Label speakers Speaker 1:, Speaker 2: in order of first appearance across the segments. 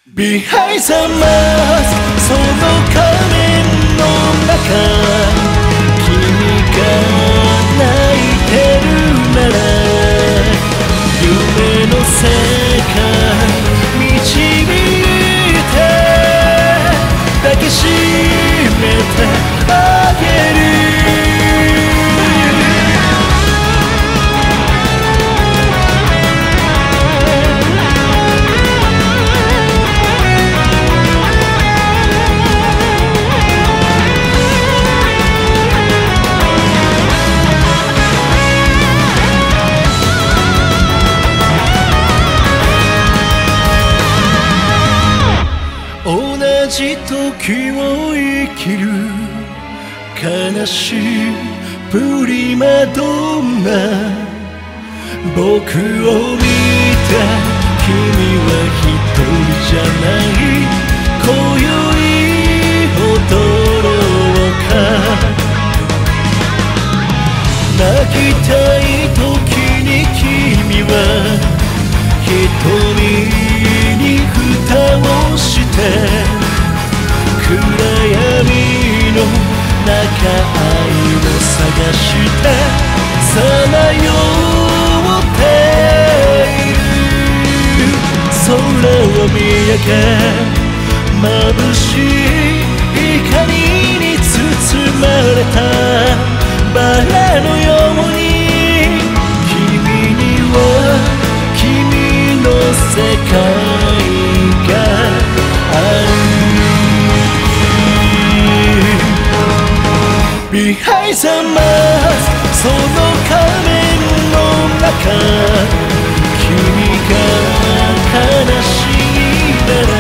Speaker 1: Behind the mask その仮面の中君が泣いてるなら夢の世界導いて抱きしめてあげる同じ時を生きる悲しいプリマドンナ僕を見て君は一人じゃない今宵踊ろうか泣きたい時に君は瞳に蓋をして暗闇の中愛を探してさまよっている空を見上げ眩しい光に包まれたバラのように君には君の世界があるBehind the mask その仮面の中君が悲しいなら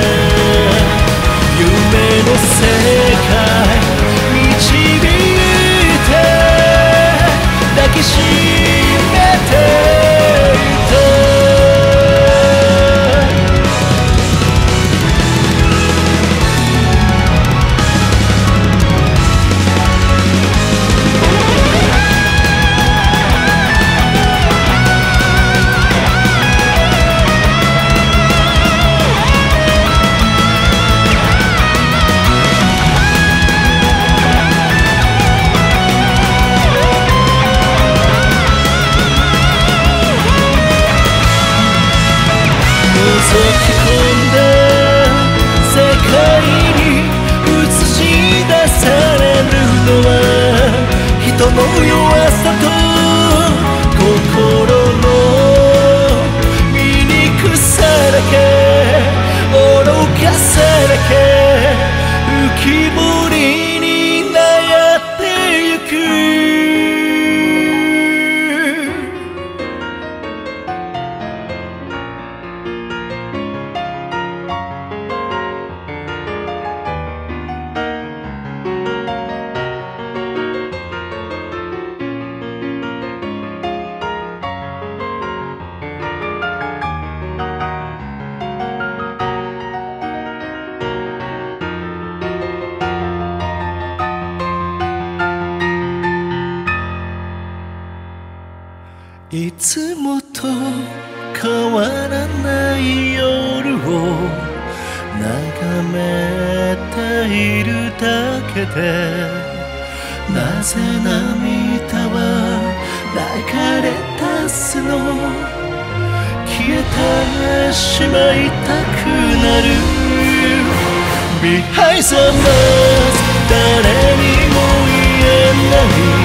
Speaker 1: 夢の世界導いて抱きしめていた覗き込んだ世界に映し出されるのは人の弱さと心の醜さだけ愚かさだけ浮き彫りになってゆくいつもと変わらない夜を眺めているだけでなぜ涙は流れ出すの消えてしまいたくなる Behind the mask 誰にも言えない